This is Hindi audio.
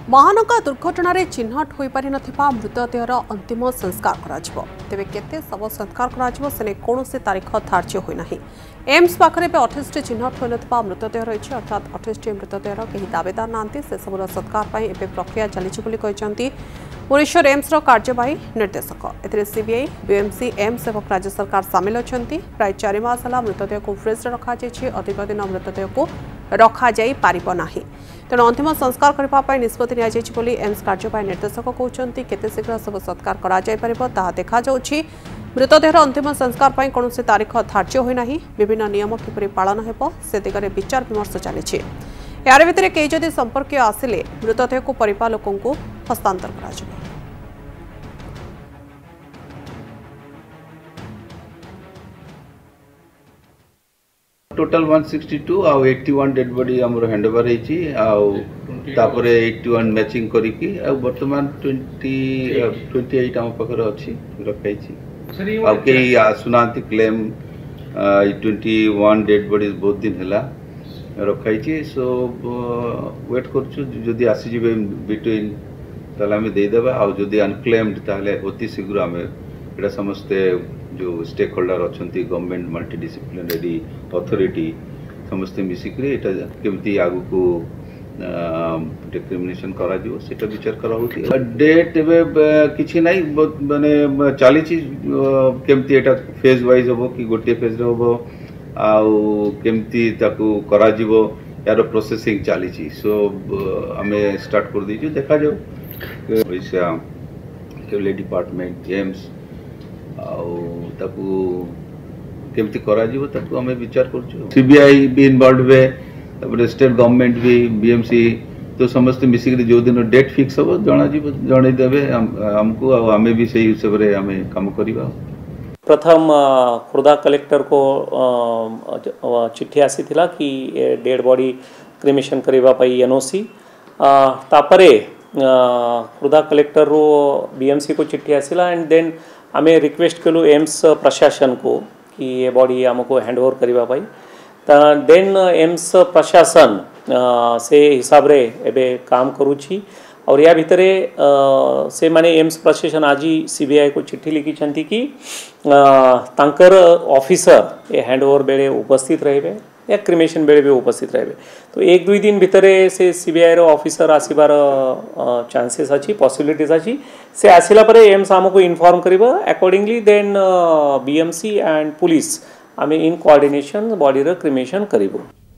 महानगा दुर्घटना चिन्हट हो पारि नथिबा मृतदेहर अंतिम संस्कार कराजिबो। तेबे केते शव संस्कार कराजिबो सेने कोनोसी तारीख धार्य होई नाही। एम्स पाखरे 28 चिन्हट हो नथिबा मृतदेह रहिछि, अर्थात 28 मृतदेहर केही दावेदार नांती। से सबर सत्कार पई एबे प्रक्रिया चलिछि बोली कहिसंती भुवनेश्वर एम्स कार्यवाही निर्देशक। एथिरे सीबीआई, बीएमसी, एम्स और राज्य सरकार सामिल अछंती। प्राय 4 मास हला मृतदेह को फ्रिज रे रखा जायछि। अधिक दिन मृतदेह को रखा जाई पारिबो नाही। तेणु अंतिम संस्कार करने निष्पत्ति नि एम्स कार्यवाही निर्देशक कहते केते शीघ्र सब सत्कार करा जाय परिबो ताहा देखा जाउछि। मृतदेहर अंतिम संस्कार पर कौन तारीख धार्य होई नाही। विभिन्न नियम किपरि पालन हेबो से दिगरे विचार विमर्श चलिछि। यार भितर कई जदि संपर्क आसिले मृतदेह को परिवार लोकों को हस्तांतर करा जाय। टोटल 162 आउ 81 डेड बॉडी हमरो हैंडओवर हेची आउ तापरे 81 मैचिंग करी की आ वर्तमान 28 हम पखर अछि रखाइछि। आउ के सुनांती क्लेम 21 डेड बॉडी बहुत दिन हला रखाइछि। सो वेट करछु जदी आसी जिवे बिटवीन ताला में दे देबा आउ जदी अनक्लेम्ड ताले अति शीघ्र हमें एटा समस्त जो स्टेक होल्डर अच्छा गवर्नमेंट मल्टी डिसिप्लिनरी अथॉरिटी समस्ते मिसिक केमती आगु को डिक्रिमिनेशन करा जिवो सेटा विचार करा होती। डेट किछि नाही माने चाली केमती एटा फेज वाइज होबो कि गोटे फेज रे होबो आउ केमती ताकू करा जिवो यार प्रोसेसिंग चाली छी। सो हमें स्टार्ट कर दीजिए देखा जाओ पैसा केवल डिपार्टमेंट एम्स केमती करा जिवो ताकू हमें विचार करछु। सीबीआई भी इन्वॉल्व वे तबरे स्टेट गवर्नमेंट भी बीएमसी तो समस्त मिसिक जो दिन डेट फिक्स हो जना जिवो जणे देबे हमको आ हमें भी सही हिसाब रे हमें काम करिबा। प्रथम खुर्दा कलेक्टर को चिट्ठी आसी थिला कि डेड बॉडी क्रिमेशन करिबा पई एनओसी तापरे खुर्दा कलेक्टर रो बीएमसी को चिट्ठी आसिला एंड देन आमे रिक्वेस्ट कलु एम्स प्रशासन को कि ये बॉडी हमको हैंडओवर करिबा पाई। देन एम्स प्रशासन से हिसाब रे एबे काम करूछि और या भितरे से माने एम्स प्रशासन आज सीबीआई को चिट्ठी लिखी छंती कि तांकर ऑफिसर ये हैंडओवर बेले उपस्थित रहबे या क्रिमेशन बेले भी उपस्थित रहबे। तो 1-2 दिन भितरे से सीबीआई रो ऑफिसर आसीबार चांसेस अछि पॉसिबिलिटीज अछि। से आसिला परे एम्स हमको इन्फॉर्म करिबा accordingly then BMC and police आमे इन कोऑर्डिनेशन बॉडी रो क्रिमेशन करिबो।